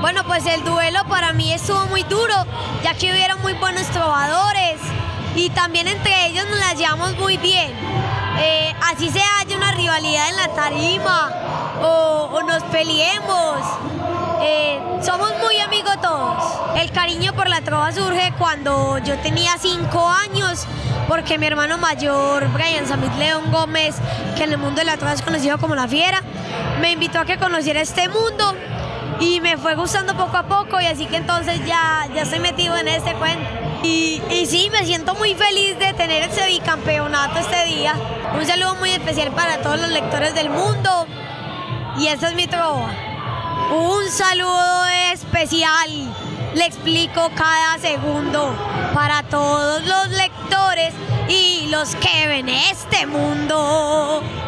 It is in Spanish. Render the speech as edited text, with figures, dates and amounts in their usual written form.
Bueno, pues el duelo para mí estuvo muy duro, ya que hubieron muy buenos trovadores y también entre ellos nos las llevamos muy bien. Así se haya una rivalidad en la tarima o nos peleemos, somos muy amigos todos. El cariño por la trova surge cuando yo tenía 5 años, porque mi hermano mayor, Brian Samit León Gómez, que en el mundo de la trova es conocido como La Fiera, me invitó a que conociera este mundo y me fue gustando poco a poco, y así que entonces ya estoy metido en este cuento. Y sí, me siento muy feliz de tener ese bicampeonato este día. Un saludo muy especial para todos los lectores del mundo, y esta es mi trova. Un saludo especial, le explico cada segundo, para todos los lectores y los que ven este mundo.